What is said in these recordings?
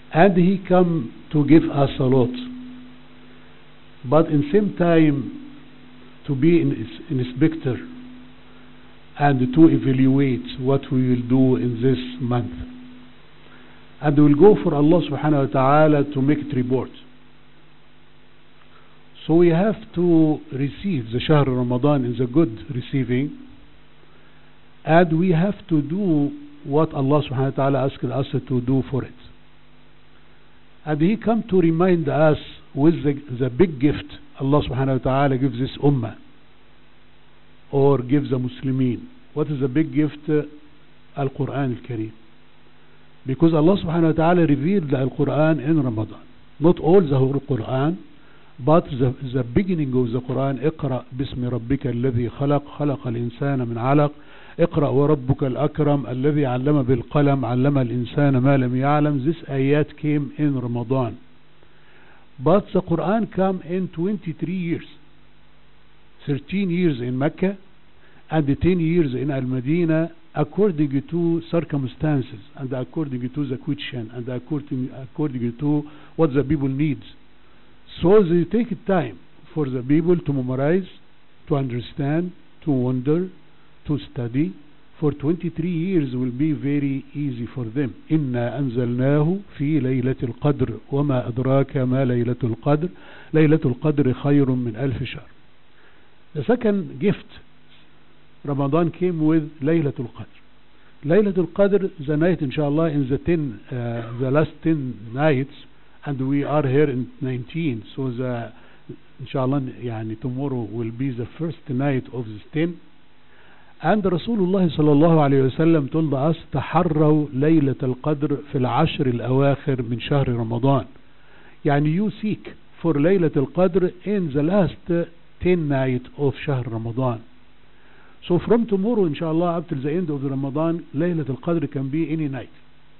and he come to give us a lot, but in same time to be an inspector and to evaluate what we will do in this month, and we'll go for Allah subhanahu wa ta'ala to make it report. So we have to receive the Shahr Ramadan in the good receiving, and we have to do what Allah subhanahu wa ta'ala asked us to do for it. And he come to remind us with the big gift Allah subhanahu wa ta'ala gives this ummah, or gives the Muslimin. What is the big gift? Al-Quran al-Kareem. Because Allah subhanahu wa ta'ala revealed the Al-Quran in Ramadan. Not all the whole Quran, but the beginning of the Quran. اقرأ باسم ربك الذي خلق الإنسان من علق اقرأ وربك الأكرم الذي علم بالقلم علم الإنسان ما لم يعلم. This ayat came in Ramadan, but the Quran came in 23 years, 13 years in Mecca and 10 years in Al-Madinah, according to circumstances and according to the question and according to what the people needs. So they take time for the people to memorize, to understand, to wonder, to study. For 23 years will be very easy for them. إنا أنزلناه في ليلة القدر وما أدراك ما ليلة القدر ليلة القدر خير من ألف شهر. The second gift, Ramadan came with Laylatul Qadr. Laylatul Qadr, the night inshallah in the last 10 nights, and we are here in 19, so the inshallah يعني tomorrow will be the first night of this 10. And Rasulullah sallallahu alayhi wa sallam told us تحروا ليلة القدر في العشر الأواخر من شهر رمضان. يعني you seek for ليلة القدر in the last 10 night of شهر رمضان. So from tomorrow inshallah up till the end of the Ramadan, ليلة القدر can be any night.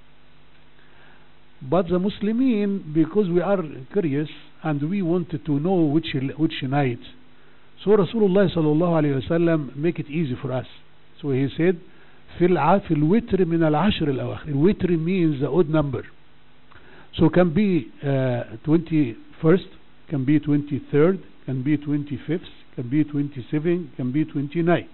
But the Muslimin, because we are curious and we wanted to know which night, so Rasulullah sallallahu alayhi wa sallam make it easy for us. So he said في الوتر من العشر الأواخر. Witr means the odd number, so can be 21st, can be 23rd, can be 25th, can be 27, can be 29.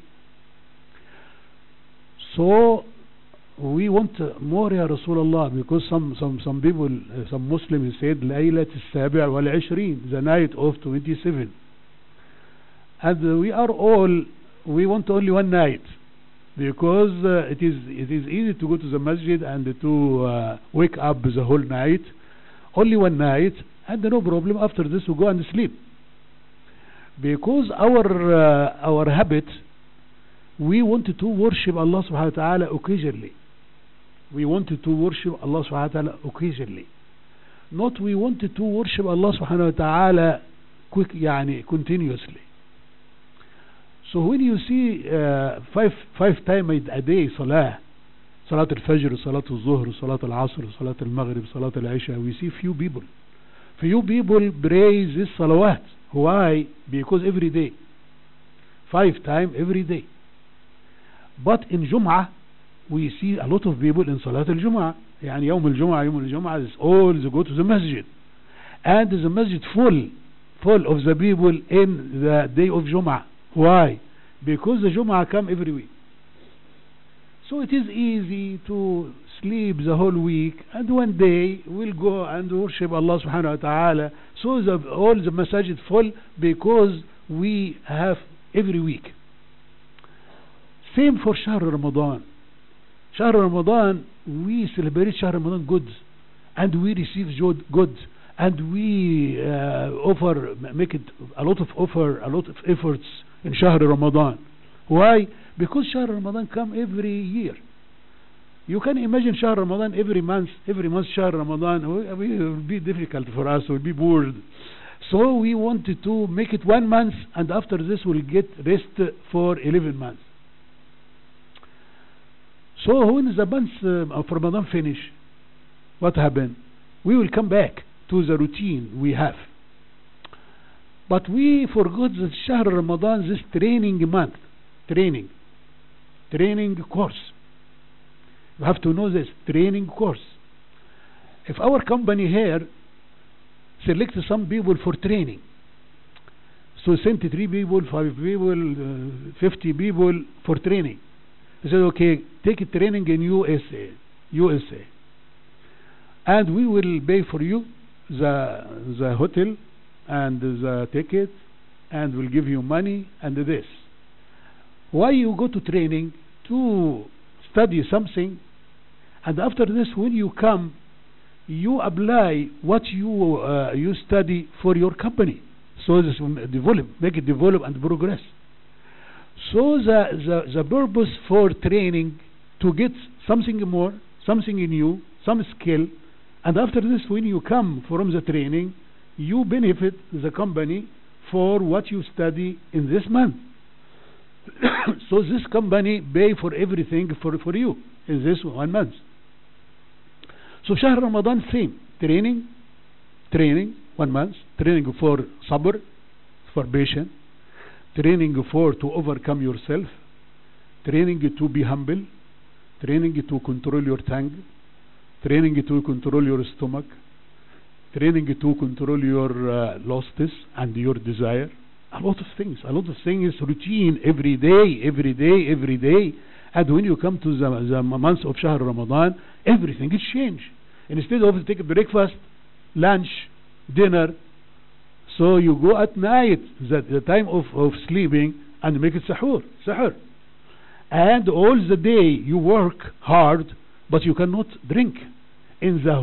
So we want more يا رسول الله, because some people, some Muslims said ليلة السابع والعشرين, the night of 27, and we want only one night, because it is easy to go to the masjid and to wake up the whole night, only one night, and no problem. After this we go and sleep, because our habit, we wanted to worship Allah subhanahu wa ta'ala occasionally. We wanted to worship Allah subhanahu wa ta'ala occasionally, not we wanted to worship Allah subhanahu wa ta'ala continuously. So when you see five times a day salah al-fajr, salat al-zuhr, salat al-asr, salat al-maghrib, salat al-isha, we see few people praise this salawat. Why? Because every day, 5 times every day. But in Jum'ah we see a lot of people in salat al-Jum'ah. يعني يوم الجمعة is all they go to the masjid, and the masjid full of the people in the day of Jum'ah. Why? Because the Jum'ah come every week. So it is easy to sleep the whole week, and one day we'll go and worship Allah subhanahu wa ta'ala. So all the masajid full, because we have every week. Same for Shahr Ramadan. Shahr Ramadan, we celebrate Shahr Ramadan good, and we receive good, and we make it a lot of efforts in Shahr Ramadan. Why? Because Shahr Ramadan come every year. You can imagine Shahr Ramadan every month Shahr Ramadan, it will be difficult for us, we'll be bored. So we wanted to make it 1 month, and after this we'll get rest for 11 months. So when the month of Ramadan finish, what happened? We will come back to the routine we have. But we forgot that Shahr Ramadan, this training month, training course. You have to know this training course. if our company here select some people for training, so send 3 people, 5 people, 50 people for training. He said, okay, take a training in USA, and we will pay for you the hotel and the ticket, and we'll give you money and this. Why you go to training? To study something, and after this, when you come, you apply what you study for your company. So this will make it develop and progress. So the purpose for training to get something more, something new, some skill, and after this, when you come from the training, you benefit the company for what you study in this month. So this company pay for everything for you in this 1 month. So Shahr Ramadan same training 1 month, training for sabr, for patience, training for to overcome yourself, training to be humble, training to control your tongue, training to control your stomach, training to control your lusts and your desire. A lot of things, routine, every day. And when you come to the month of Shahr Ramadan, everything is changed. Instead of take breakfast, lunch, dinner, so you go at night, the time of sleeping, and make it sahur. And all the day you work hard, but you cannot drink in the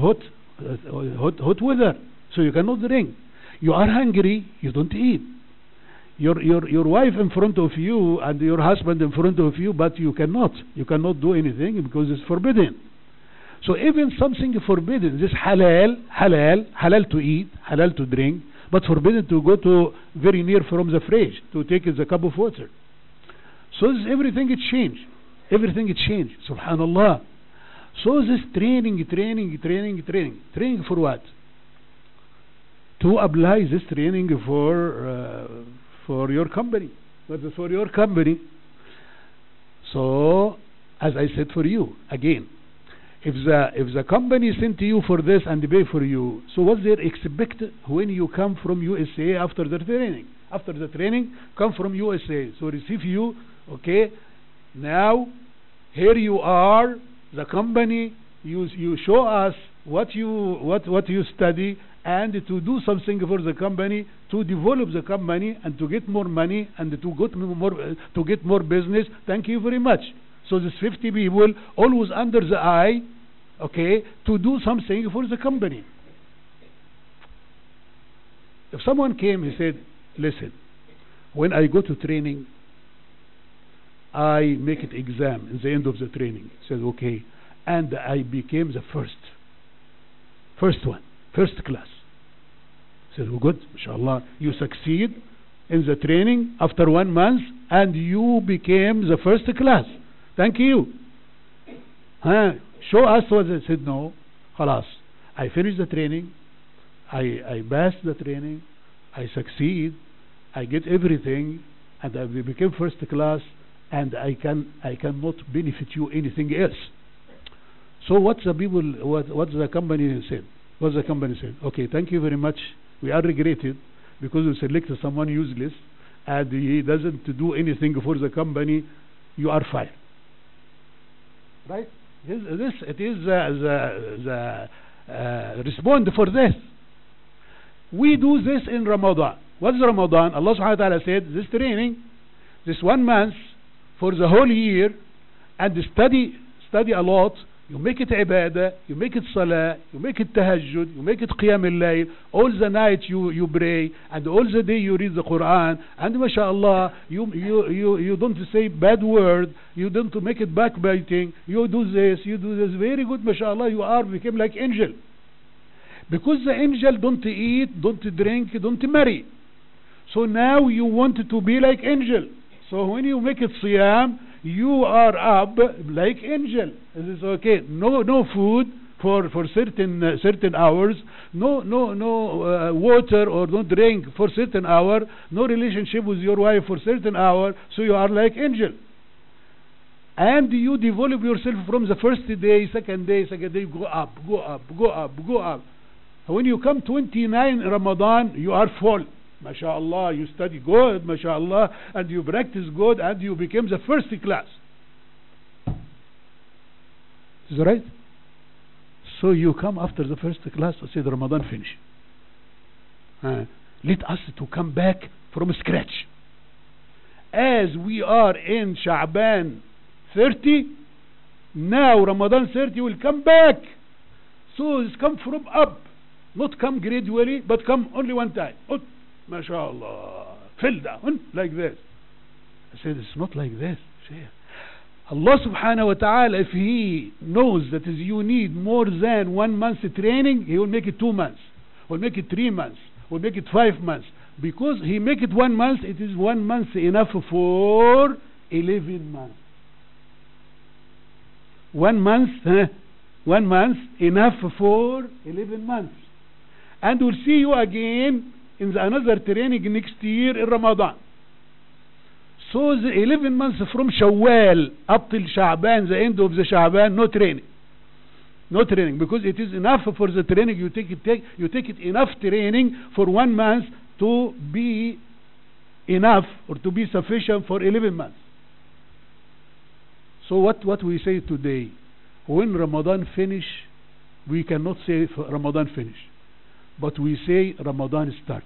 hot weather, so you cannot drink. You are hungry, you don't eat. Your wife in front of you and your husband in front of you, but you cannot do anything because it's forbidden. So even something forbidden, this halal to eat, halal to drink, but forbidden to go to very near from the fridge to take the cup of water. So everything is changed. Subhanallah. So this training for what? To apply this training for your company. But for your company. So as I said for you again, if the company sent to you for this and pay for you, so what they expect when you come from USA after the training? After the training, come from USA, so receive you. Okay, now here you are, the company. You show us what you study, and to do something for the company, to develop the company, and to get more money, and to get more business. Thank you very much. So this 50 people always under the eye, okay, to do something for the company. If someone came, he said, listen, when I go to training, I make it exam at the end of the training. He said, okay, and I became the first class. He said, well, good, mashallah, you succeed in the training after 1 month, and you became the first class. Thank you. Show us what. I said, no, khalas. I finished the training. I passed the training. I succeed. I get everything, and I became first class, and I cannot benefit you anything else. So what's the company said? What the company said? Okay, thank you very much. We are regretted because we selected someone useless, and he doesn't do anything for the company. You are fired. Right? It is the respond for this. We do this in Ramadan. What's Ramadan? Allah subhanahu wa ta'ala said, this training, this 1 month for the whole year, and study a lot. You make it ibadah, you make it salah, you make it tahajjud, you make it qiyam al-layl. All the night you pray, and all the day you read the Quran, and mashallah, you don't say bad word, you don't make it backbiting, you do this, very good, mashallah, you became like angel. Because the angel don't eat, don't drink, don't marry. So now you want to be like angel. So when you make it siyam, you are up like angel. This is okay. No food for certain hours. No water or no drink for certain hour. No relationship with your wife for certain hour. So you are like angel. And you develop yourself from the first day, second day, go up, go up, go up, go up. When you come 29 Ramadan, you are full. MashaAllah, you study good, MashaAllah, and you practice good, and you become the first class. Is that right? So you come after the first class and say the Ramadan finish. Let us to come back from scratch. As we are in Sha'ban 30, now Ramadan 30 will come back. So it's come from up, not come gradually, but come only one time. MashaAllah, fell down like this. I said it's not like this. Allah subhanahu wa ta'ala, if He knows that you need more than 1 month training, He will make it 2 months, will make it 3 months, will make it 5 months. Because He make it 1 month, it is 1 month enough for 11 months. 1 month, 1 month enough for 11 months. And we'll see you again in another training next year in Ramadan. So the 11 months from Shawwal up till Sha'ban, the end of the Sha'ban, no training. No training, because it is enough for the training. You take it enough training for 1 month to be enough or to be sufficient for 11 months. So what we say today, when Ramadan finish, we cannot say Ramadan finish, but we say Ramadan start.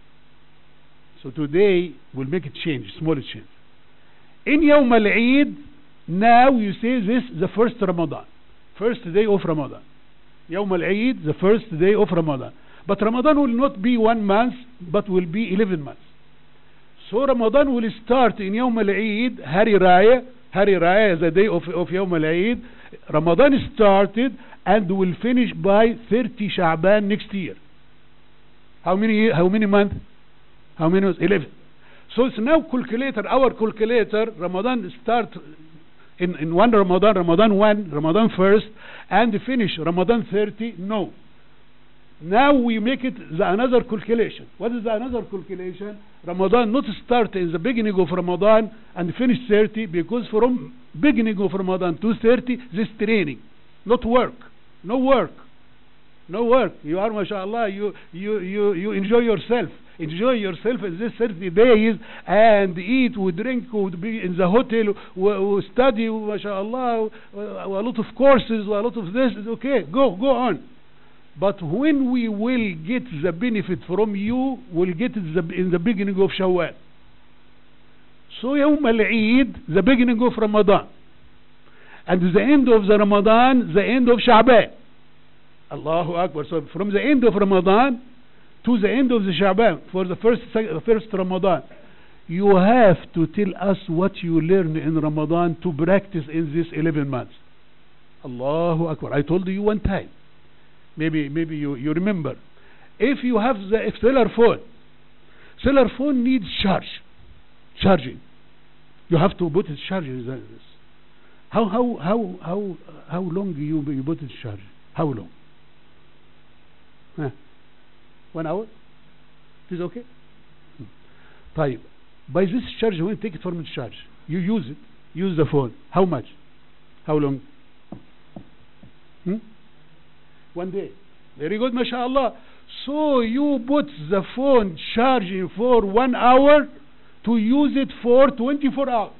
So today we'll make a change, small change. In Yawm al-Eid, now you say this the first Ramadan, first day of Ramadan. Yawm al-Eid, the first day of Ramadan. But Ramadan will not be 1 month, but will be 11 months. So Ramadan will start in Yawm al-Eid, Hari Raya, the day of Yawm al-Eid. Ramadan started and will finish by 30 Sha'ban next year. How many months? How many months? 11. So it's now our calculator, Ramadan start in one Ramadan 1, Ramadan 1st, and finish Ramadan 30. No. Now we make it another calculation. What is the another calculation? Ramadan not start in the beginning of Ramadan and finish 30, because from beginning of Ramadan to 30, this training, not work, no work. No work. You are, mashallah, you enjoy yourself. Enjoy yourself in these 30 days and eat, we drink, would be in the hotel, we study, mashallah, a lot of courses, a lot of this. Okay, go on. But when we will get the benefit from you, we'll get it in the beginning of Shawwal. So Yawm al-Eid, the beginning of Ramadan. And the end of the Ramadan, the end of Sha'ban. Allahu Akbar. So from the end of Ramadan to the end of the Sha'ban, for the first Ramadan, you have to tell us what you learn in Ramadan to practice in these 11 months. Allahu Akbar. I told you one time. Maybe you remember. If you have the cellular phone needs charging. You have to put it charging. How long you put it charging? How long? 1 hour? It is okay? طيب. By this charge, when you take it from the charge, you use the phone. How much? How long? 1 day. Very good, mashallah. So you put the phone charging for 1 hour to use it for 24 hours.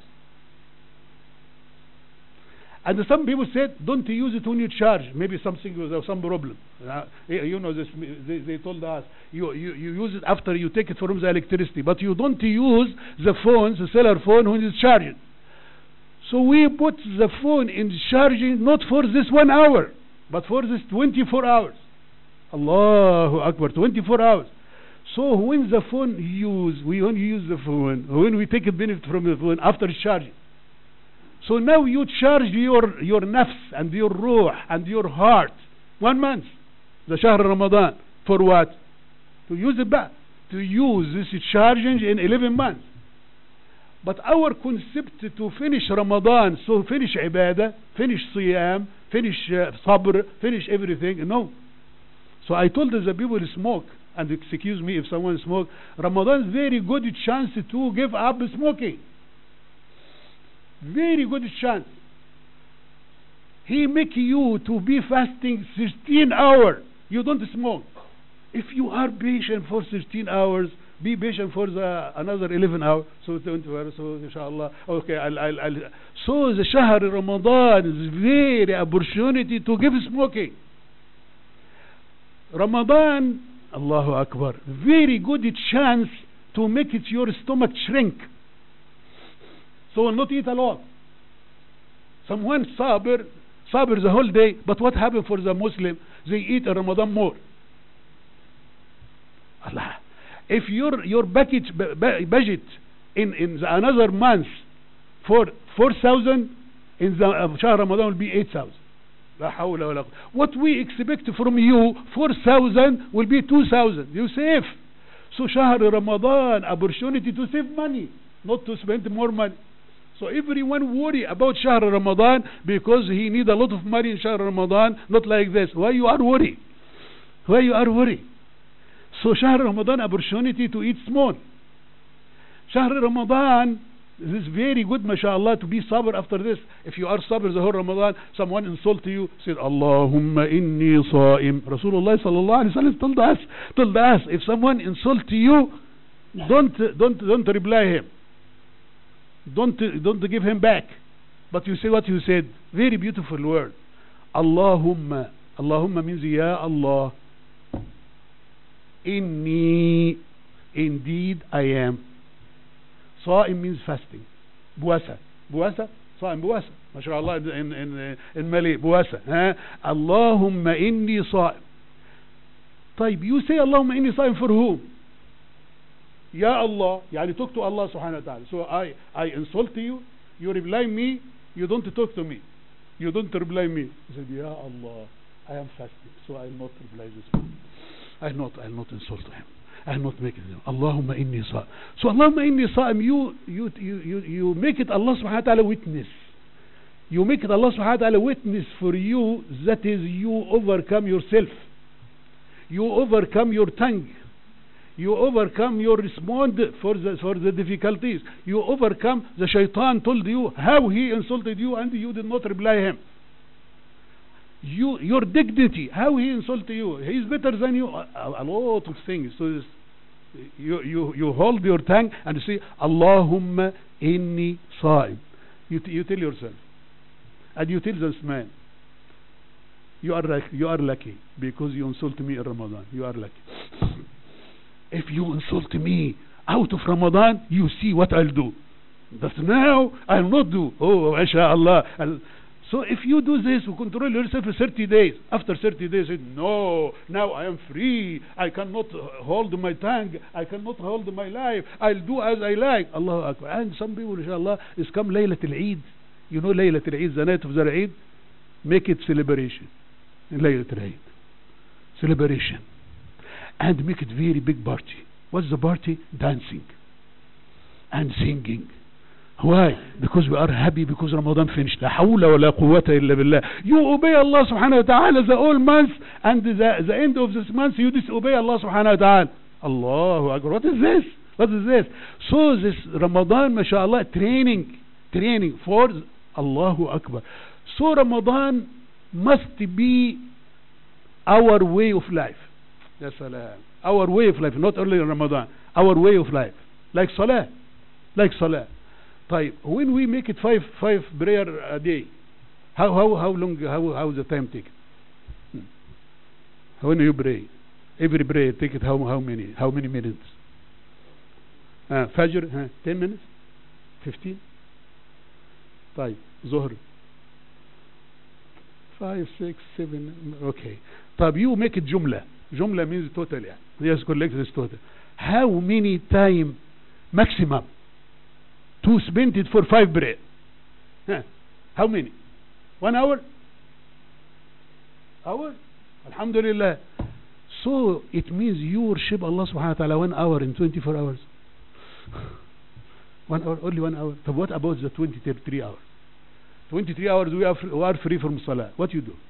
And some people said, don't use it when you charge. Maybe something was some problem. You know this. They told us you use it after you take it from the electricity, but you don't use the cellular phone when it's charging. So we put the phone in charging not for this 1 hour, but for this 24 hours. Allahu Akbar, 24 hours. So when the phone we only use the phone when we take a benefit from the phone after charging. So now you charge your nafs and your ruh and your heart 1 month, the Shahr Ramadan, for what? To use it back, to use this charging in 11 months. But our concept to finish Ramadan, so finish ibadah, finish siyam, finish sabr, finish everything, no. So I told the people who smoke, and excuse me if someone smoke, Ramadan is very good chance to give up smoking. Very good chance. He make you to be fasting 13 hours. You don't smoke. If you are patient for 13 hours, be patient for another 11 hours. So 20 hours. So inshallah. Okay. So the Shahr Ramadan is very opportunity to give smoking. Ramadan, Allahu Akbar, very good chance to make it your stomach shrink. So will not eat a lot. Someone sabr the whole day, but what happened for the Muslim? They eat in Ramadan more. Allah. If your budget in the another month for 4,000, in the Shahr Ramadan will be 8,000. La hawla wa la quwwata. What we expect from you, 4,000 will be 2,000. You save. So Shahr Ramadan, opportunity to save money, not to spend more money. So everyone worry about Shahr Ramadan because he need a lot of money in Shahr Ramadan, not like this. Why you are worried? Why you are worried? So Shahr Ramadan, opportunity to eat small. Shahr Ramadan, this is very good, mashallah, to be sabr after this. If you are sabr the whole Ramadan, someone insult you, said, Allahumma inni sa'im. Rasulullah sallallahu alaihi wasallam told us, if someone insult you, don't reply him. Don't give him back. But you say what you said. Very beautiful word. Allahumma. Allahumma means, Ya Allah. Inni, indeed I am. Sa'im means fasting. Buwasa. Buwasa? Sa'im buwasa. MashaAllah in Malay. Buwasa. Allahumma inni sa'im. طيب, you say Allahumma inni sa'im for whom? Ya Allah. Yani talk to Allah subhanahu wa ta'ala. So I insult you. You reply me. You don't talk to me. You don't reply me. He said, Ya Allah, I am fasting. So I will not reply this man. I'll not insult him. I'll not make it. Allahumma inni sa'im. So Allahumma inni sa'im, you make it Allah subhanahu wa ta'ala witness. You make it Allah subhanahu wa ta'ala witness for you, that is, you overcome yourself. You overcome your tongue. You overcome your respond for the difficulties. You overcome the shaitan told you how he insulted you and you did not reply him. Your dignity, how he insulted you, he is better than you, a lot of things. So you hold your tongue and say Allahumma inni sa'im. You tell yourself, and you tell this man, you are lucky because you insult me in Ramadan. You are lucky. If you insult me out of Ramadan, you see what I'll do. But now I'll not do. Oh, mashallah. So if you do this, you control yourself for 30 days. After 30 days, you say, no, now I am free. I cannot hold my tongue. I cannot hold my life. I'll do as I like. Allahu Akbar. And some people, inshallah, is come Laylatul Eid. You know Laylatul Eid, the night of the Eid? Make it celebration. Laylatul Eid. Celebration. And make it very big party. What's the party? Dancing. And singing. Why? Because we are happy because Ramadan finished. La hawla wa la quwwata illa billah. You obey Allah subhanahu wa ta'ala the whole month, and the end of this month you disobey Allah subhanahu wa ta'ala. Allahu Akbar. What is this? What is this? So this Ramadan, mashallah, training for Allahu Akbar. So Ramadan must be our way of life. Ya salam. Our way of life, not only Ramadan. Our way of life. Like Salah. Like Salah. When we make it five prayer a day, how long, how the time take? When you pray, every prayer take it how many minutes? Fajr, 10 minutes, 15. Zuhr, 5, 6, 7. Okay. You make it jumla. Jumla means total. Just collect this total. How many time maximum to spend it for 5 prayer? How many? 1 hour? Alhamdulillah. So it means you worship Allah subhanahu wa ta'ala 1 hour in 24 hours. 1 hour, only 1 hour. So what about the 23 hours? 23 hours we are free from Salah. What you do?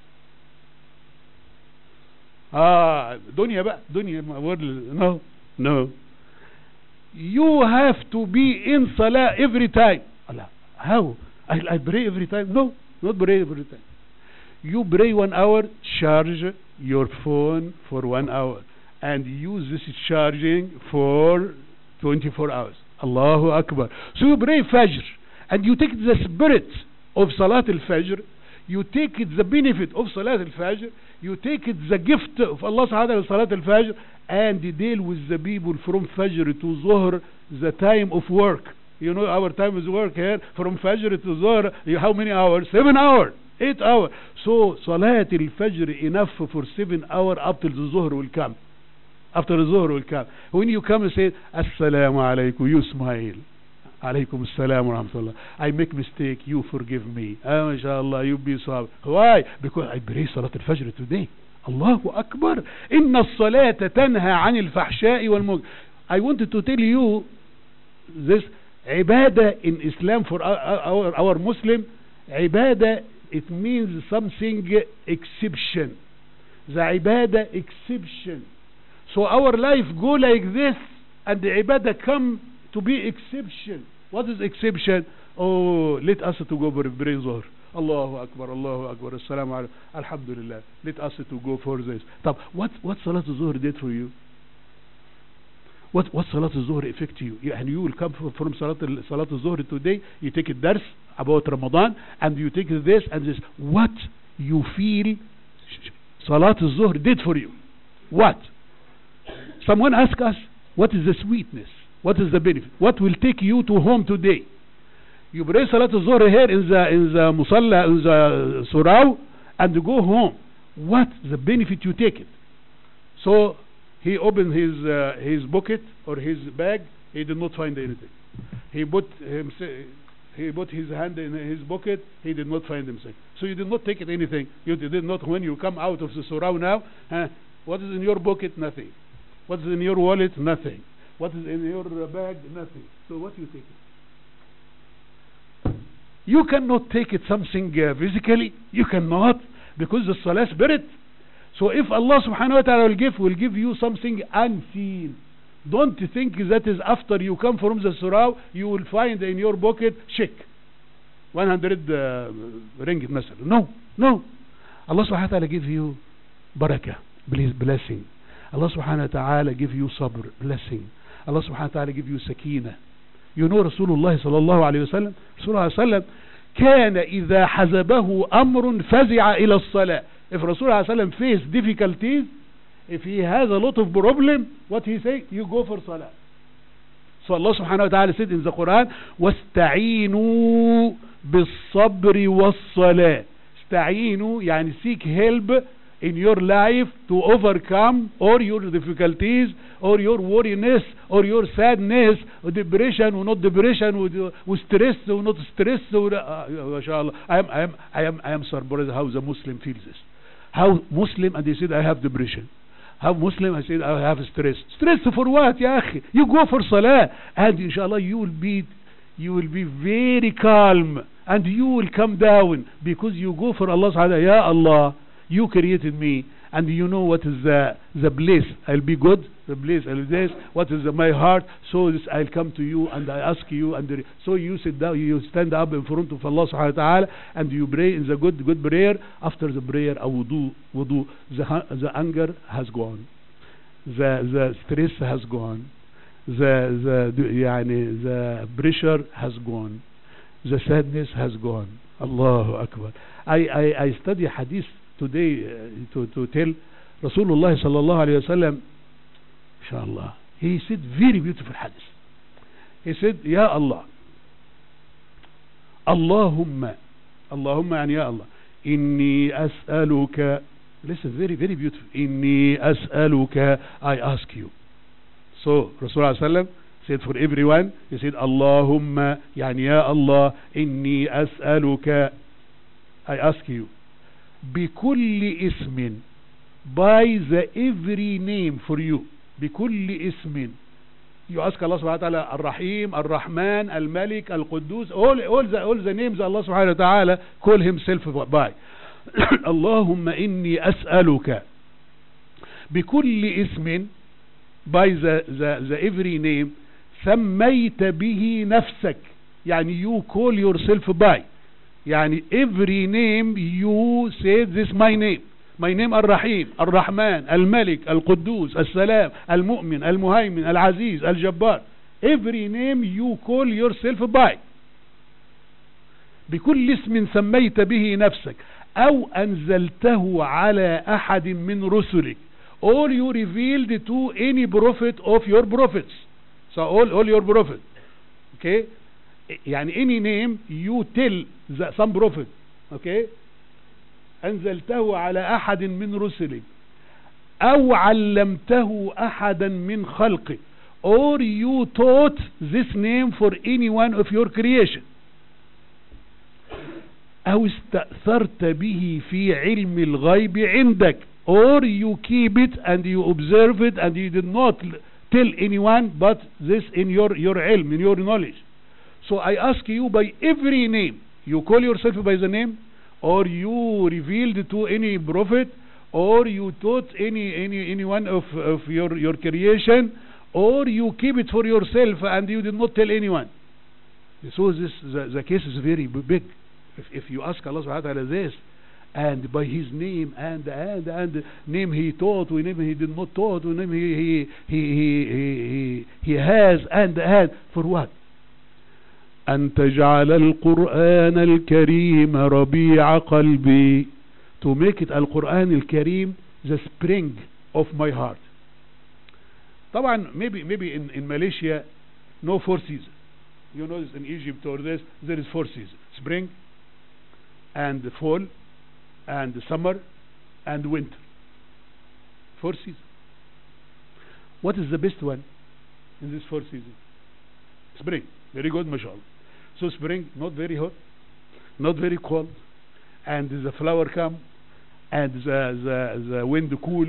Dunya ba? Dunya world. No. You have to be in Salah every time. Allah, how? I pray every time? No, not pray every time. You pray 1 hour, charge your phone for 1 hour, and use this charging for 24 hours. Allahu Akbar. So you pray Fajr, and you take the spirit of Salat al-Fajr, you take it the benefit of Salat al-Fajr, you take it the gift of Allah subhanahu wa ta'ala, Salat al-Fajr, and deal with the people from Fajr to Zuhr, the time of work. You know our time is work here, from Fajr to Zuhr, how many hours? 7 hours, 8 hours. So Salat al-Fajr enough for 7 hours up till the Zuhr will come. After the Zuhr will come. When you come and say, Assalamu alaikum, you smile. Alaykum assalam wa rahmatullah. I make mistake, you forgive me. MashaAllah, you be sorry. Why? Because I pray Salat al-Fajr today. Allahu Akbar. Inna as-salata tanha anil fahsha'i wal munkar. I wanted to tell you this ibadah in Islam for our Muslim. Ibadah, it means something exception. The ibadah exception. So our life go like this, and the ibadah come to be exception. What is exception? Oh, let us to go for pray Zuhr. Allahu Akbar, Allahu Akbar, Assalamu alaikum, Alhamdulillah. Let us to go for this. What Salat al-Zuhr did for you? What Salat al-Zuhr affect you? And you will come from Salat al-Zuhr today, you take a dars about Ramadan, and you take this and this. What you feel Salat al-Zuhr did for you? What? Someone ask us, what is the sweetness? What is the benefit? What will take you to home today? You pray Salat al-Zuhr here in the Musalla, in the Surah, and you go home. What the benefit you take it? So he opened his bucket or his bag. He did not find anything. He put his hand in his bucket. He did not find himself. So you did not take it anything. You did not, when you come out of the Surah now, what is in your bucket? Nothing. What is in your wallet? Nothing. What is in your bag? Nothing. So what you take it? You cannot take it something physically. You cannot, because the Salah spirit. So if Allah subhanahu wa ta'ala will give you something unseen. Don't think that is after you come from the Surah, you will find in your pocket check 100 ringgit. No. Allah subhanahu wa ta'ala give you barakah, blessing. Allah subhanahu wa ta'ala give you sabr, blessing. Allah subhanahu wa ta'ala give you sakina. You know Rasulullah sallallahu alayhi wa sallam, Rasulullah sallam, كان إذا حزبه أمر فزع إلى الصلاة. If Rasulullah sallam face difficulties, if he has a lot of problem, what he say? You go for salah. So Allah subhanahu wa ta'ala said in the Quran, وَاسْتَعِينُوا بِالصَّبْرِ وَالصَّلَاةِ. استعينوا يعني seek help in your life to overcome all your difficulties, or your worriness, or your sadness, or depression, or not depression, or stress, or not stress. MashaAllah. I am surprised how the Muslim feels this. How Muslim, and they said I have depression. How Muslim, I said I have stress. Stress for what, ya akhi? You go for salah, and inshallah you will be very calm, and you will come down, because you go for Allah subhanahu wa ta'ala. Ya Allah, you created me, and you know what is the place. I'll be good. The place I'll this. What is my heart? So this I'll come to you and I ask you. And so you sit down. You stand up in front of Allah subhanahu wa ta'ala, and you pray in the good prayer. After the prayer, a wudu. The anger has gone. The stress has gone. The pressure has gone. The sadness has gone. Allahu Akbar. I study hadith today to tell Rasulullah sallallahu alayhi wa sallam, inshallah, he said very beautiful hadith. He said, Ya Allah, Allahumma yani Ya Allah, inni as'aluka, listen, very beautiful, inni as'aluka, I ask you. So Rasulullah sallam said for everyone, he said, Allahumma yani Ya Allah, inni as'aluka, I ask you, بكل اسم, by the every name for you, بكل اسم. You ask Allah subhanahu wa ta'ala, Ar-Rahim, Ar-Rahman, Al-Malik, Al-Quddus, all the names Allah subhanahu wa ta'ala call himself by. Allahumma inni as'aluka, بكل اسم, by the every name, سميت به نفسك, يعني you call yourself by. يعني every name you say this my name. My name الرحيم الرحمن الملك القدوس السلام المؤمن المهيمن العزيز الجبار. Every name you call yourself by. بكل اسم سميت به نفسك أو أنزلته على أحد من رسلك, or you revealed to any prophet of your prophets. So all your prophets. Okay, يعني any name you tell some prophet. Okay, أنزلته على أحد من رسلك أو علمته أحدا من خلقك, or you taught this name for any one of your creation. أو استأثرت به في علم الغيب عندك, or you keep it and you observe it and you did not tell anyone but this in your ilm, in your knowledge. So I ask you, by every name you call yourself by the name, or you revealed to any prophet, or you taught any one of your creation, or you keep it for yourself and you did not tell anyone. So the case is very big. If you ask Allah subhanahu wa ta'ala this, and by his name and name he taught, or name he did not taught, or name he has and for what? أن تجعل القرآن الكريم ربيع قلبي, to make it القرآن الكريم the spring of my heart. طبعا maybe in Malaysia no 4 seasons. You know, in Egypt or this there is 4 seasons: spring and fall and summer and winter. 4 seasons. What is the best one in this 4 seasons? Spring. Very good, mashallah. So spring, not very hot, not very cold, and the flower come, and the wind cool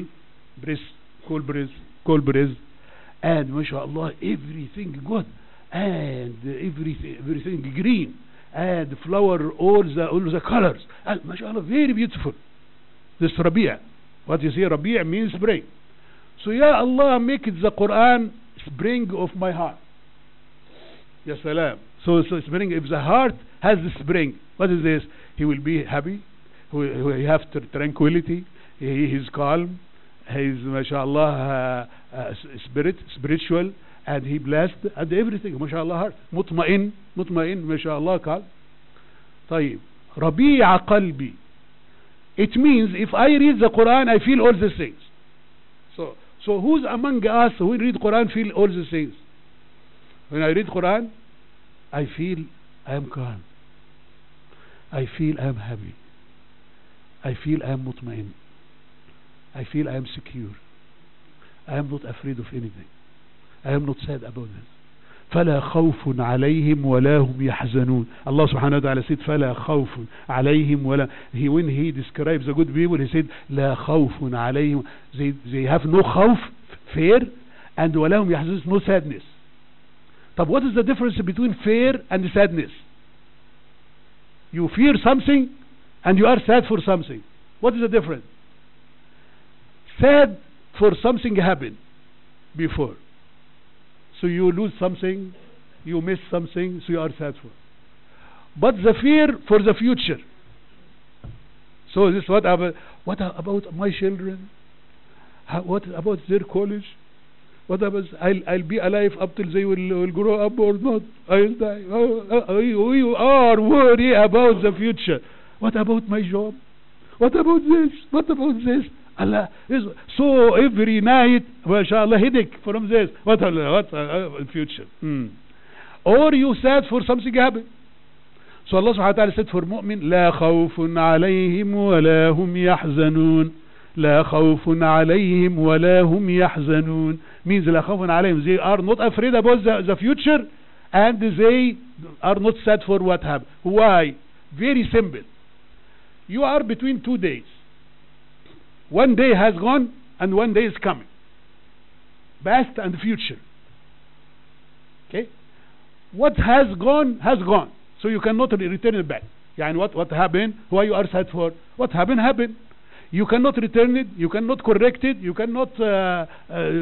breeze, and mashallah everything good, and everything green, and flower all the colors, and mashallah very beautiful. This Rabi'. What you say, Rabi' means spring. So ya Allah, make it the Quran spring of my heart. Ya salam. So spring, if the heart has the spring, what is this? He will be happy, he have tranquility, he is calm, he is mashallah spiritual, and he blessed, and everything mashallah heart مطمئن mashallah calm. طيب, ربيع قلبي, it means if I read the Quran I feel all these things. So who's among us who read Quran feel all these things? When I read Quran, I feel I am calm, I feel I am happy, I feel I am مطمئن, I feel I am secure, I am not afraid of anything, I am not sad about this. فلا خوف عليهم ولا هم يحزنون. Allah subhanahu wa ta'ala said فلا خوف عليهم ولا, when he describes the good people he said لا خوف عليهم, they have no خوف, fear, and ولا هم يحزنون, no sadness. But what is the difference between fear and sadness? You fear something and you are sad for something. What is the difference? Sad for something happened before, so you lose something, you miss something, so you are sad for. But the fear for the future. So this what about my children? What about their college? What happens? I'll be alive up till they will grow up or not? I'll die. You are worried about the future. What about my job? What about this? What about this? Allah is so every night, mashallah, headache from this. What future? Or you sad for something happened. So Allah subhanahu wa ta'ala said for mu'min, لا خوف عليهم ولا هم يحزنون. لا خوف عليهم ولا هم يحزنون means لا خوف عليهم, they are not afraid about the future, and they are not sad for what happened. Why? Very simple. You are between 2 days. One day has gone and one day is coming, past and future. Okay, what has gone, so you cannot return it back. يعني what happened, why you are sad for, what happened. You cannot return it, you cannot correct it, you cannot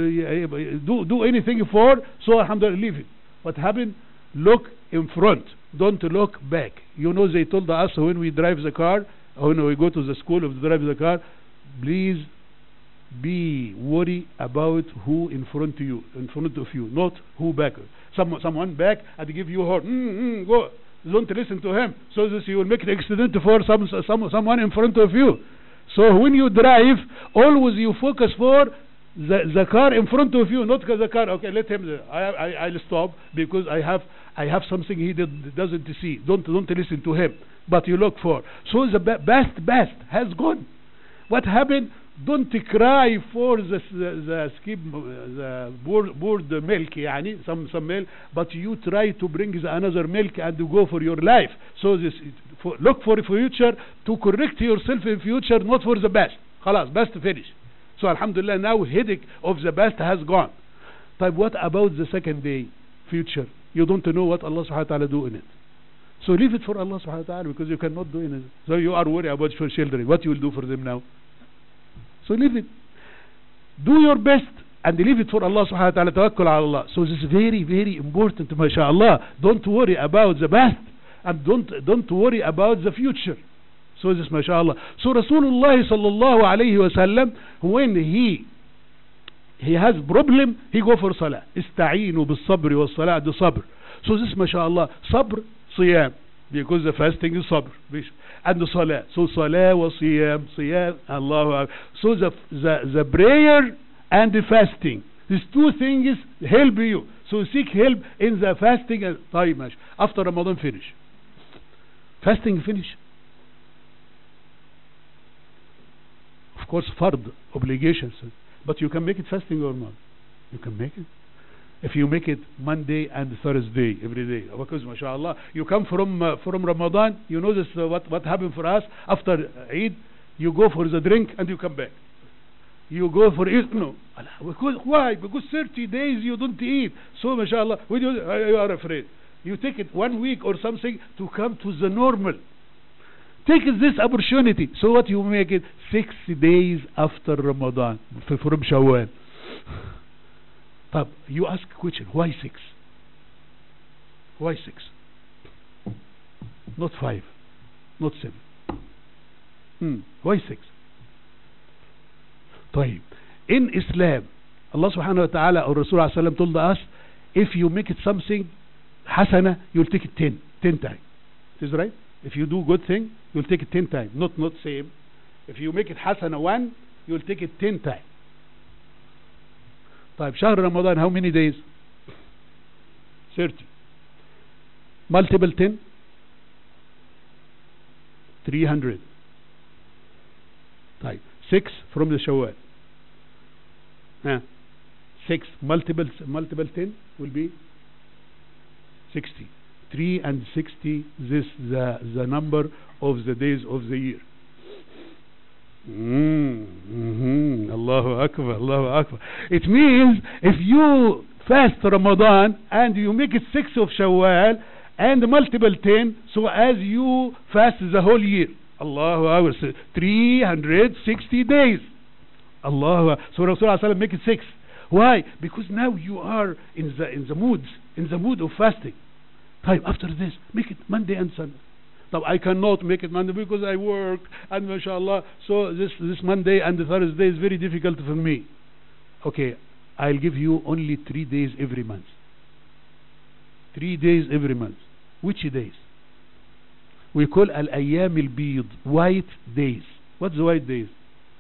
do anything for, so alhamdulillah, leave it. What happened? Look in front, don't look back. You know, they told us when we drive the car, when we go to the school of drive the car, please be worry about who in front of you, not who back. Someone back and give you a horn. Go. Don't listen to him. So this you will make an accident for someone in front of you. So when you drive, always you focus for the car in front of you, not the car. Okay, let him. I'll stop because I have something he doesn't see. Don't listen to him. But you look for. So the best has gone. What happened? Don't cry for the skip the board milk, يعني some milk, but you try to bring another milk and go for your life. So this look for future to correct yourself in future, not for the best. خلاص, best finish. So alhamdulillah, now headache of the best has gone. But what about the second day future? You don't know what Allah subhanahu wa ta'ala do in it. So leave it for Allah subhanahu wa ta'ala, because you cannot do it. So you are worried about your children. What you will do for them now? So leave it. Do your best and leave it for Allah subhanahu wa ta'ala. Tawakkul ala Allah. So this is very, very important, mashallah. Don't worry about the past and don't worry about the future. So this, mashallah. So Rasulullah sallallahu alayhi wa sallam, when he has problem, he go for salah. Ista'inu bis sabri was salah the sabr. So this, mashallah, sabr, siyam, because the fasting is sabr. And the salah. So salah was siyam, Allah. So the prayer and the fasting, these two things help you. So seek help in the fasting and time. After Ramadan finish. Fasting finish. Of course, fard, obligations. But you can make it fasting or not. You can make it. If you make it Monday and Thursday every day, because mashallah, you come from Ramadan, you know this what happened for us after Eid. You go for the drink and you come back. You go for Eid, no. Because why? Because 30 days you don't eat. So mashallah, when you are afraid, you take it 1 week or something to come to the normal. Take this opportunity. So what you make it 6 days after Ramadan from Shawwal. You ask a question, why 6? Why 6? Not 5, not 7. Why 6? طيب. In Islam, Allah subhanahu wa ta'ala or Rasulullah sallam told us, if you make it something hasana, you'll take it 10 times. Is right? If you do good thing, you'll take it 10 times. Not same. If you make it hasana 1, you'll take it 10 times. طيب, شهر Ramadan, how many days? 30. Multiple 10? 300. طيب, 6 from the Shawwal. 6 multiple 10 will be 60. 3 and 60, this the number of the days of the year. Allahu Akbar, Allahu Akbar. It means if you fast Ramadan and you make it 6 of Shawwal and multiple 10, so as you fast the whole year. Allahu Akbar. 360 days. Allahu Akbar. So Rasulullah make it 6. Why? Because now you are in the mood of fasting. After this, make it Monday and Sunday. I cannot make it Monday because I work and mashallah, so this Monday and Thursday is very difficult for me. Okay, I'll give you only 3 days every month. 3 days every month. Which days? We call al-ayyam al-bid, white days. What's the white days?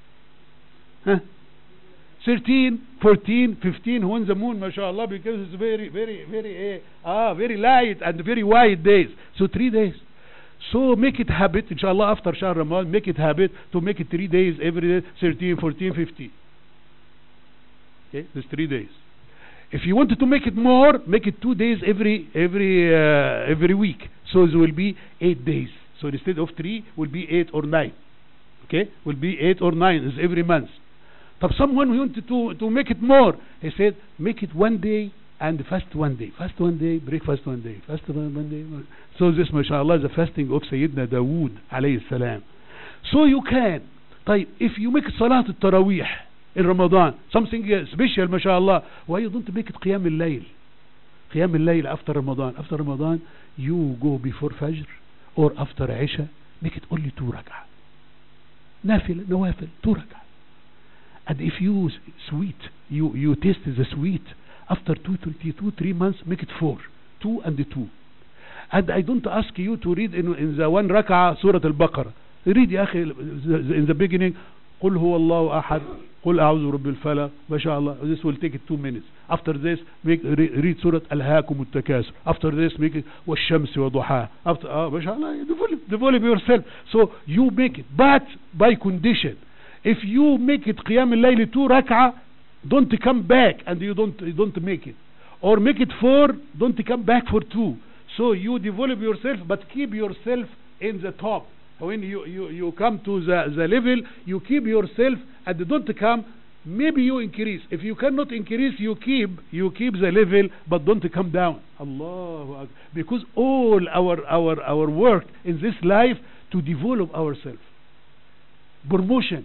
13, 14, 15 when the moon, mashallah, because it's very, very, very light and very white days. So 3 days. So make it habit, inshallah, after Shahr Ramadan, make it habit to make it 3 days every day, 13, 14, 15. Okay, there's 3 days. If you wanted to make it more, make it 2 days every week. So it will be 8 days. So instead of 3, will be 8 or 9. Okay, will be 8 or 9 is every month. But someone who wanted to make it more, he said, make it 1 day and fast 1 day. Fast 1 day, breakfast 1 day. Fast 1 day. So this, mashallah, the fasting of Sayyidina Dawood, alayhi salam. So you can. If you make Salat al-Taraweeh in Ramadan, something special, mashallah, why you don't make it Qiyam al-Layl? Qiyam al-Layl after Ramadan. After Ramadan, you go before Fajr or after Isha, make it only 2 rak'ah. Nawafil, 2 rak'ah. And if you you taste the sweet, after 3 months, make it 4. 2 and 2. And I don't ask you to read in the 1 rak'ah Surah Al-Baqarah. Read يا أخي in the beginning, قل هو الله أحد قل أعوذ برب الفلق ما شاء الله. This will take it 2 minutes. After this, read Surah ألهاكم التكاثر. After this, make it والشمس وضحاها. After ما شاء الله, develop yourself. So you make it, but by condition. If you make it قيام الليل 2 rak'ah, don't come back and you don't make it, or make it 4, don't come back for 2. So you develop yourself, but keep yourself in the top. When you come to the level, you keep yourself and don't come. Maybe you increase. If you cannot increase, you keep the level, but don't come down. Allahu Akbar. Because all our work in this life to develop ourselves. Promotion.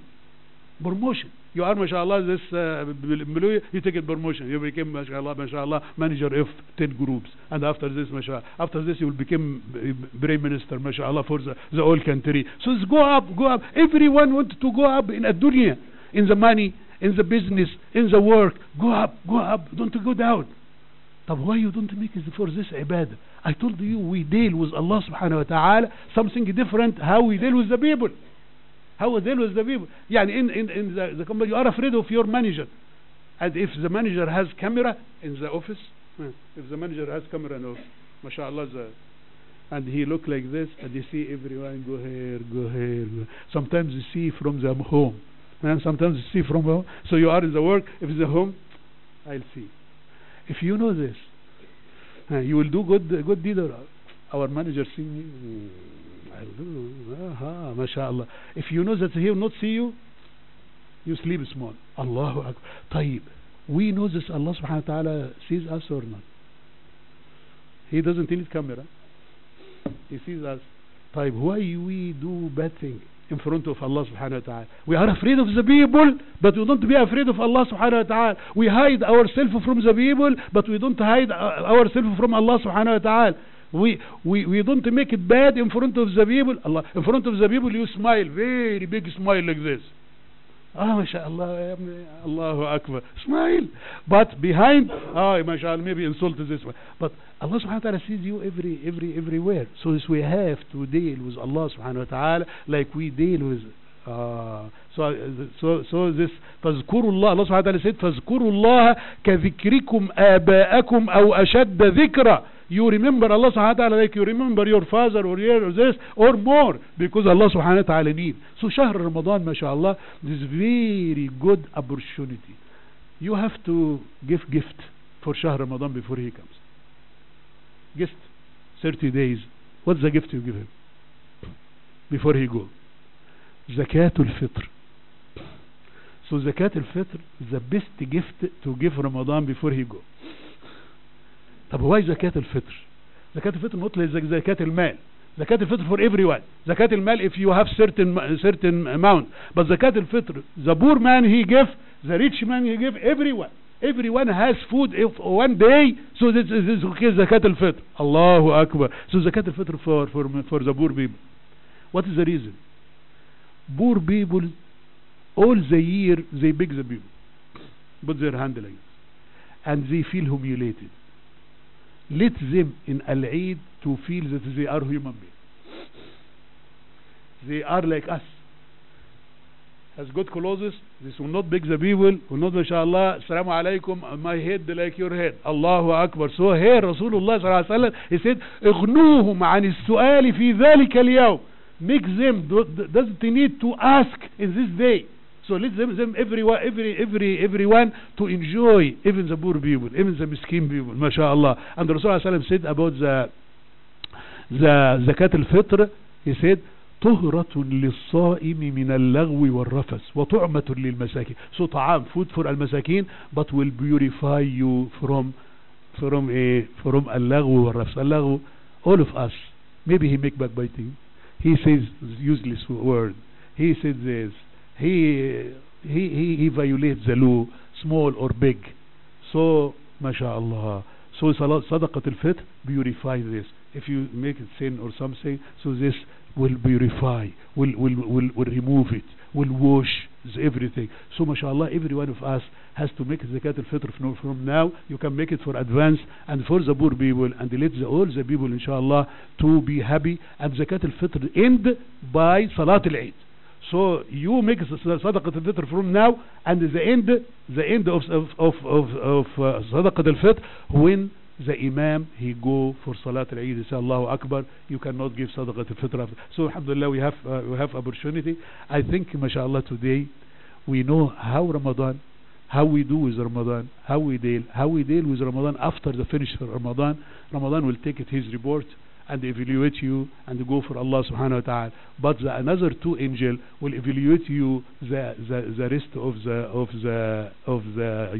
You are, mashallah, this you take a promotion. You became, mashallah, manager of 10 groups. And after this, mashallah, you will become prime minister, mashallah, for the whole country. So it's go up. Everyone wants to go up in a dunya, in the money, in the business, in the work. Go up. Don't go down. But why you don't make it for this ibadah? I told you we deal with Allah subhanahu wa ta'ala something different how we deal with the people. How we deal with the people. يعني in the company, you are afraid of your manager. And if the manager has camera in the office, if the manager has camera in the office, mashallah, and he look like this, and you see everyone go here. Sometimes you see from the home, and sometimes you see from home. So you are in the work. If it's the home, I'll see. If you know this, you will do good deed. Our manager see me, I'll do. Mashallah. If you know that he will not see you, you sleep small. Allahu Akbar. طيب, we know this. Allah subhanahu wa ta'ala sees us or not? He doesn't need camera. He sees us. طيب, why we do bad thing in front of Allah subhanahu wa ta'ala? We are afraid of the people, but we don't be afraid of Allah subhanahu wa ta'ala. We hide ourselves from the people, but we don't hide ourselves from Allah subhanahu wa ta'ala. We don't make it bad in front of the people. Allah, in front of the people, you smile, very big smile like this. MashaAllah, Allahu Akbar. Smile. But behind, MashaAllah, maybe insult this way. But Allah subhanahu wa ta'ala sees you everywhere. So we have to deal with Allah subhanahu wa ta'ala like we deal with so this فاذكروا الله. Allah subhanahu wa ta'ala said فاذكروا الله كذكركم آباءكم أو أشد ذكرا. You remember Allah subhanahu wa ta'ala like you remember your father or your this or more, because Allah subhanahu wa ta'ala need. So Shahr Ramadan, mashallah, is very good opportunity. You have to give gift for Shahr Ramadan before he comes. Gift, 30 days. What's the gift you give him before he go? Zakatul Fitr. So Zakatul Fitr is the best gift to give Ramadan before he go. طب why زكاة الفطر؟ زكاة الفطر not like زكاة المال. زكاة الفطر for everyone. زكاة المال if you have certain amount. But زكاة الفطر, the poor man he give, the rich man he give, everyone has food if one day. So this is زكاة الفطر. Allahu Akbar. So زكاة الفطر for the poor people. What is the reason? Poor people all the year they beg the people, put their hand like this, and they feel humiliated. Let them in Al-Eid to feel that they are human beings. They are like us. Has good clothes. This will not beg the people. Will not, mashallah, Assalamu alaikum, my head like your head. Allahu Akbar. So here Rasulullah sallallahu alaihi wasallam, he said, اغنوهم عن السؤال في ذلك اليوم. Make them doesn't need to ask in this day. So let them everyone to enjoy, even the poor people, even the miskin people, mashallah. And Rasulullah sallallahu said about the zakat al-fitr, he said, طهرة للصائم من اللغو والرفث وطعمة للمساكين. So طعام, food for al-masakin, but will purify you from اللغو والرفث. اللغو, all of us, maybe he make backbiting, he says useless word, he says this, he violates the law, small or big. So mashallah, So Sadaqat al-Fitr purify this. If you make it sin or something, so this will purify, will remove it, will wash everything. So mashallah, every one of us has to make Zakat al-Fitr from now. You can make it for advance and for the poor people, and let all the people inshallah to be happy. And Zakat al-Fitr end by Salat al-Eid. So you make Sadaqat al-Fitr from now, and the end of Sadaqat al-Fitr when the Imam he go for Salat al-Eid, say Allahu Akbar. You cannot give Sadaqat al-Fitr after. So alhamdulillah, we have opportunity. I think mashallah today we know how Ramadan, how we do with Ramadan, how we deal with Ramadan after the finish of Ramadan. Ramadan will take it his report and evaluate you and go for Allah subhanahu wa ta'ala. But another two angel will evaluate you the rest of the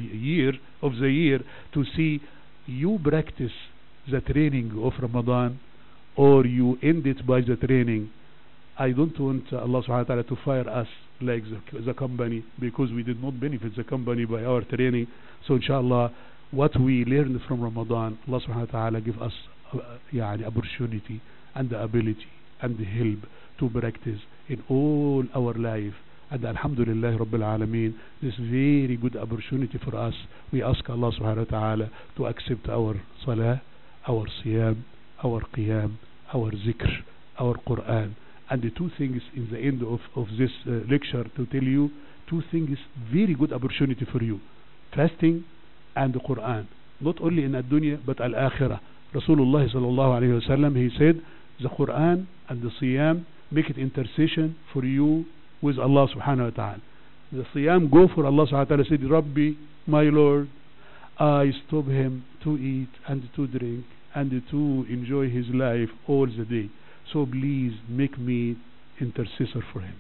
year to see you practice the training of Ramadan or you end it by the training. I don't want Allah subhanahu wa ta'ala to fire us like the company, because we did not benefit the company by our training. So inshallah, what we learned from Ramadan, Allah subhanahu wa ta'ala give us opportunity and the ability and the help to practice in all our life. And alhamdulillah Rabbil Alameen, this very good opportunity for us. We ask Allah subhanahu wa ta'ala to accept our salah, our siyam, our qiyam, our zikr, our Quran. And the two things in the end of this lecture to tell you, two things very good opportunity for you: fasting and the Quran. Not only in ad-dunya but al-akhirah. Rasulullah sallallahu alayhi wa sallam, he said the Quran and the Siyam make it intercession for you with Allah subhanahu wa ta'ala. The Siyam go for Allah subhanahu wa ta'ala, said Rabbi, my Lord, I stop him to eat and to drink and to enjoy his life all the day, so please make me intercessor for him.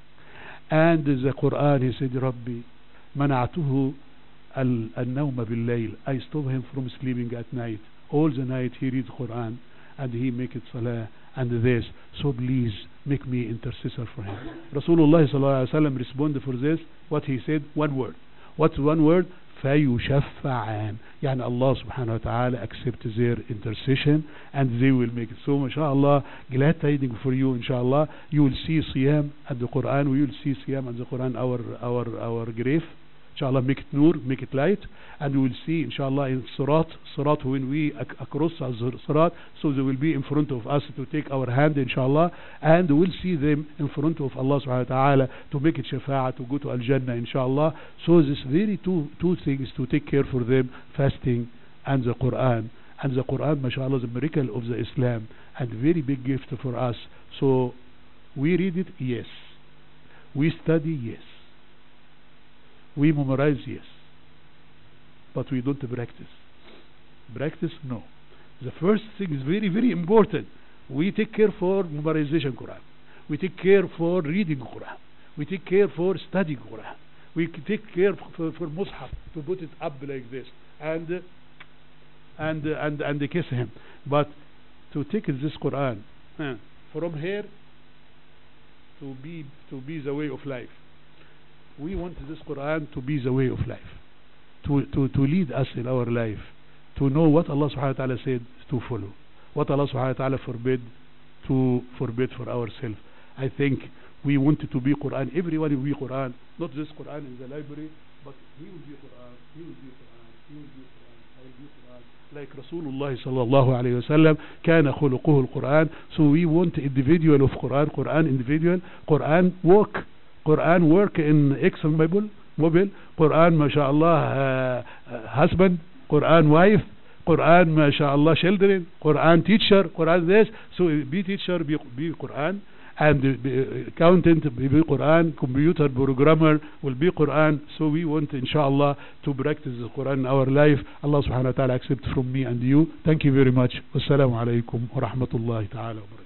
And the Quran, he said Rabbi, mana'atuhu al-nawma bil-layl, I stop him from sleeping at night. All the night he reads Quran and he make it salah and this, so please make me intercessor for him. Rasulullah sallallahu alaihi wasallam responded for this. What he said? One word. What's one word? فَيُشَفَّعَانِ. يعني Allah subhanahu wa ta'ala accept their intercession and they will make it. So mashallah, glad tidings for you inshallah. You will see Siyam and the Quran. We will see Siyam and the Quran our grave. Inshallah, make it nur, make it light, and we will see inshallah in Sirat when we across Sirat, so they will be in front of us to take our hand inshallah, and we'll see them in front of Allah subhanahu wa ta'ala to make it shafa'ah, to go to Al-Jannah inshallah. So this very two things to take care for them: fasting and the Quran. And the Quran mashallah is a miracle of the Islam and very big gift for us. So we read it, yes. We study, yes. We memorize, yes, but we don't practice. Practice, no. The first thing is very, very important. We take care for memorization Quran. We take care for reading Quran. We take care for studying Quran. We take care for Mus'haf, to put it up like this and kiss him. But to take this Quran from here to be the way of life. We want this Quran to be the way of life, to lead us in our life, to know what Allah subhanahu wa ta'ala said, to follow, what Allah subhanahu wa ta'ala forbid, to forbid for ourselves. I think we wanted to be Quran. Everyone will be Quran, not just Quran in the library, but he will be Quran, he will be Quran, he will be Quran, I will be Quran. Like Rasulullah sallallahu alayhi wa sallam, كان خلقه القرآن. So we want individual of Quran individual, Quran work in ExxonMobil, Quran mashallah husband, Quran wife, Quran mashallah children, Quran teacher, Quran this. So be teacher, be Quran, and accountant be Quran, computer programmer will be Quran. So we want inshallah to practice the Quran in our life. Allah subhanahu wa ta'ala accept from me and you. Thank you very much. Wassalamu alaikum wa rahmatullahi ta'ala wa barakatuh.